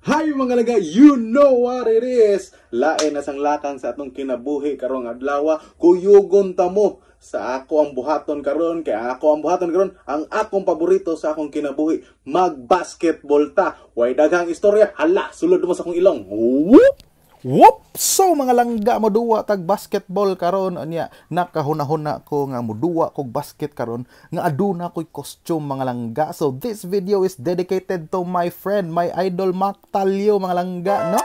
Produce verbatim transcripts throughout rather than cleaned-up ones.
Hi mga laga, you know what it is. Lain na sang lakang sa atong kinabuhi karong adlaw. Kuyugon ta mo sa ako ang buhaton karon, kay ako ang buhaton karon ang akong paborito sa akong kinabuhi, mag-basketball ta. Way daghang istorya, hala, sulod mo sa akong ilong. Whoop! Whoop! So mga langga mo duwa tag basketball karon anya nakahuna-huna ko nga muduwa kog basket karon nga aduna ko'y costume mga langga. So this video is dedicated to my friend, my idol Mac Talio mga langga, no?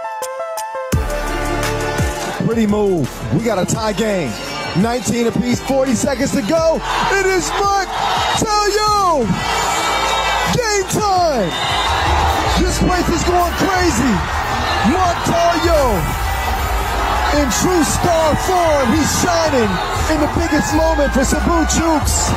Pretty move. We got a tie game. nineteen apiece, forty seconds to go. It is Mac Talio. Game time. This place is going crazy. Mac Talio, in true star form, he's shining in the biggest moment for Cebu Chooks.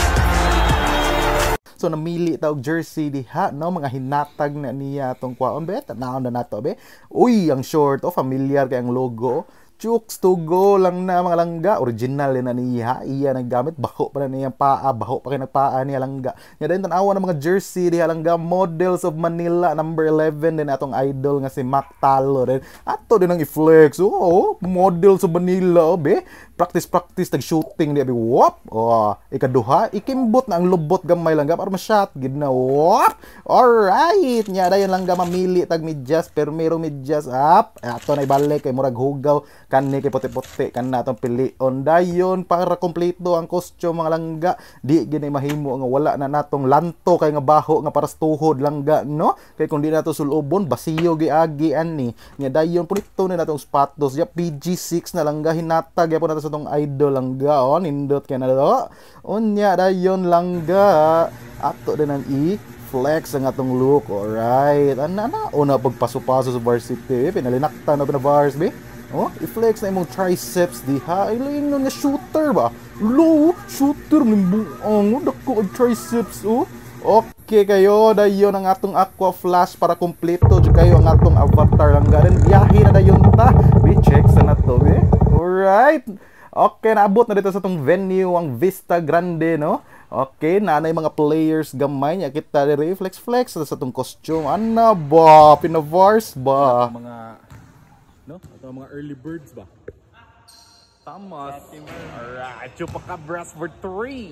So namili ta og jersey diha, no, mga hinatag na niya tong kwaon bet, naon na nato be. Uy, ang short o familiar kay ang logo. Chooks to go lang na mga langga, original na niya, iya naggamit, baho pa na niyang paa, baho pa kay nagpaa niya langga. Nga din tanawa ng mga jersey diha langga, Models of Manila number eleven din atong idol nga si Mac Talio din. Ato din ang i-flex. Oo, Models of Manila be. Practice practice tag shooting di abi. Wop. Oh, ikaduha, ikimbot na ang lubot gamay langga para ma-shot gid na. Wop. Alright, nya dayon langga mamili tag medyas, permero medyas up. Ato na ibalik kay murag hugaw kani kay puti-puti kan natong pilion dayon para kompleto ang costume mga langga. Di gini mahimo nga wala na natong lanto kay nga baho nga paras tuhod langga, no? Kay kung di nato sulubon basiyo giagi ani. Nya dayon punito na natong sapatos ya P G six na langga, hinatag ya po nato sa tong idol langga. Oh, nindot kay na do. Unya dayon langga ato din ang i flex ang atong look. Alright, ana na una pagpaso-paso sa varsity, pinalinaktan na pinabars be. Oh, i-flex na imong triceps diha. Ay lain nga shooter ba? Low shooter nimbuang dako og triceps. Oh. Okay kayo, dayon ang atong aqua flash para kompleto jud kayo ang atong avatar lang garin. Biyahe na dayon ta. Be check sa nato be. Alright. Okay, naabot na dito sa tong venue ang Vista Grande, no? Okay, nanay mga players gamay niya kita diri flex flex sa tong costume. Ana ba? Pinavars ba? Mga no? Atau mga early birds ba? Tama. Alright, Chupacabras for three.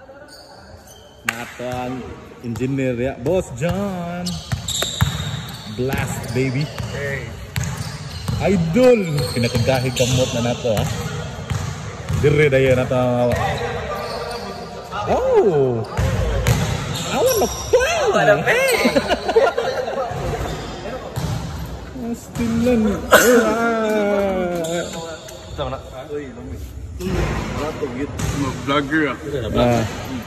Natang engineer ya, Boss John. Blast baby. Hey. Idol. Pinakadahi kamot na nato ha. Dire dayon nato. Oh. I wanna play. Wanna play. Stilan. Sama na. Uy, lumi. Rato gid mo vlogger ah.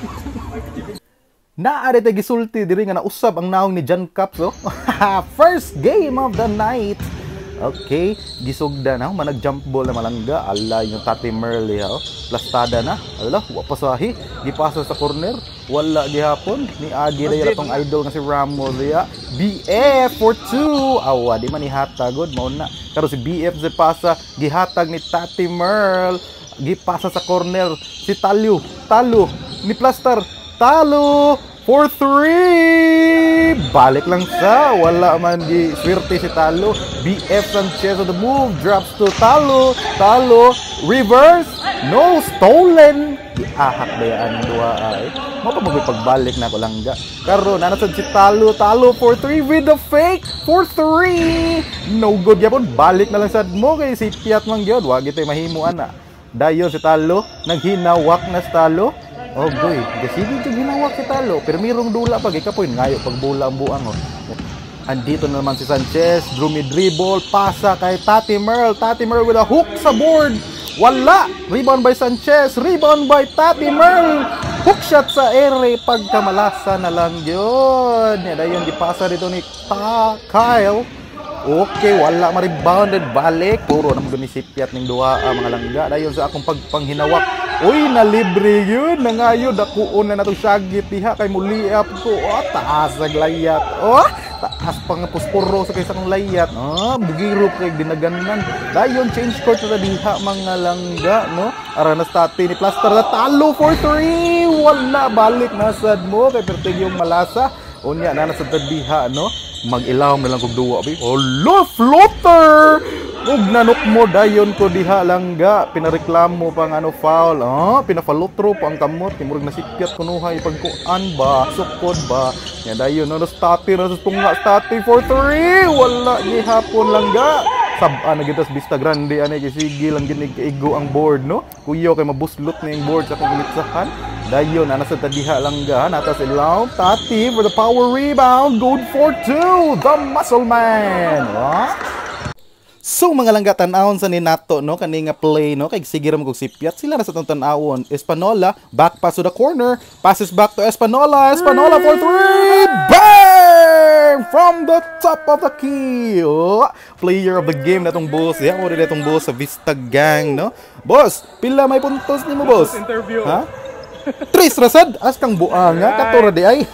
Naari tay gisulti diri nga nausab ang naong ni John Caps, oh. First game of the night. Okay, gisugda na manag jump ball na malangga. Ala yung Tati Merle ha. Oh. Plastada na. Ala, wa pasahi. Gipasa sa corner. Wala gihapon ni Agi na tong idol nga si Ramos ya. B F for two. Awa di man ihatagod mao na. Karo si B F sa pasa gihatag ni Tati Merle. Gipasa sa corner si Talio. Talo ni Plaster. Talo for three. Balik lang sa wala man di swerte si Talo. B F Sanchez on the move, drops to Talo. Talo reverse, no, stolen. Iahak ba yan dua ay mo pa pagbalik na ko langga karon nanasad si Talo. Talo for three with the fake for three. No good yapon, balik na lang sad mo kay si Piat man gyud wa gitay mahimo ana. Dayon si Talo naghinawak na si Talo. Oh boy, gasili jud ginawak si Talo. Permirong dula pag ikapoy ngayo pag bola ang buang oh. Andito na naman si Sanchez, drumi dribble, pasa kay Tati Merle. Tati Merle with a hook sa board. Wala! Rebound by Sanchez, rebound by Tati Merle. Hook shot sa ere, pagkamalasa na lang yun. Yan, ayun, gipasa dito ni Ta Kyle. Okay, wala ma-rebounded, balik. Puro naman gunisipyat ng duha uh, mga langga. Dayon sa akong pagpanghinawak. Uy, nalibre yun. Nangayo, dakuon na natong syagit diha. Kay muli up ko. Oh, taas naglayat. Oh, taas pang puspuro sa kaysa kong layat. Ah, bugiro kay dinaganan. Dayon, change court na diha mga langga, no? Aranas Tati ni Plaster na talo for three. Wala, balik na sad mo. Kay pertig yung malasa. Unya na nasa diha, no? mag-ilawom na lang kog duwa bi. Hello, floater! Ug nanok mo dayon ko diha langga, pinareklamo pang ano foul. Ah, pinafalutro pa ang kamot, timurog na sipyat kunuhay pagkuan ba, sukod ba. Nya dayon no stati na sa tunga stati for three. Wala gihapon langga. Sab-an na gitas Vista Grande ani kay sige lang ginig kaigo ang board no. Kuyo kay mabuslot na yung board sa akong initsahan. Dayon ana sa tadiha langga nata si Lau Tati for the power rebound. Good for two. The Muscle Man. Huh? So mga langga tan-awon sa ni Nato no kani nga play no kay sige ra mo kog sipyat sila na sa tong tan-awon. Espanola back pass to the corner, passes back to Espanola. Espanola for three. Bang! From the top of the key. Oh, player of the game na tong boss. Ya mo rin itong boss sa Vista Gang no. Boss, pila may puntos nimo boss? Interview. Ha? Tris rasad as kang buanga katura di ay.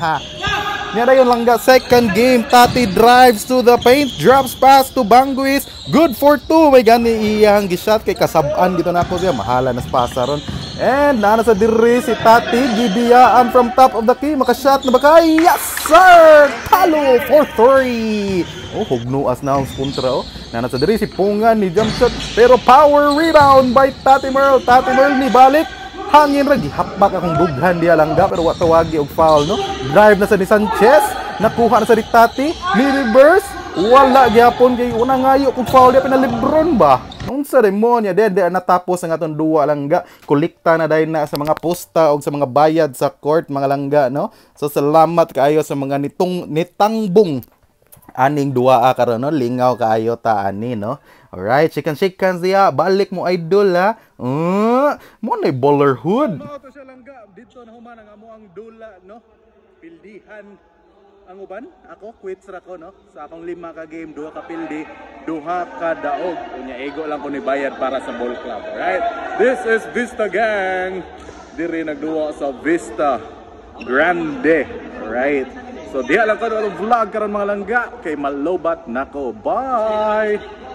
Nya dayon langga second game. Tati drives to the paint, drops pass to Banguis. Good for two. May gani iyang gishot kay kasab-an gito nako siya. Mahala na sa pasaron. And nana sa diri si Tati gibiyaan from top of the key. Makashot na ba kay? Yes sir! Talo for three. Oh, hugnuas na ang kontra oh. Nana sa diri si Pungan ni jump shot pero power rebound by Tati Merl. Tati Merl ni balik. Hangin ra gihapbak akong dughan diya langga pero wa tawagi og foul no. Drive na sa ni Sanchez, nakuha na sa ni Tati, ni reverse, wala gyapon kay una ngayo kung foul diya pinalibron ba. Nung seremonya dede natapos ang aton duwa langga, kolekta na dayon na sa mga posta og sa mga bayad sa court mga langga no. So salamat kaayo sa mga nitong nitangbong aning duwa karon no, lingaw kaayo ta ani no. Alright, chicken chicken siya. Balik mo idol ha. Uh, mo na bowlerhood. Mao to siya langga dito na human ang amo ang dula no. Pildihan ang uban. Ako quits ra ko no. Sa akong lima ka game, duha ka pildi, duha ka daog. Unya ego lang ko ni bayad para sa ball club. Alright. This is Vista Gang. Diri nagduwa sa Vista Grande. Alright. So diha lang ko ang vlog karon mga langga kay malobat nako. Bye.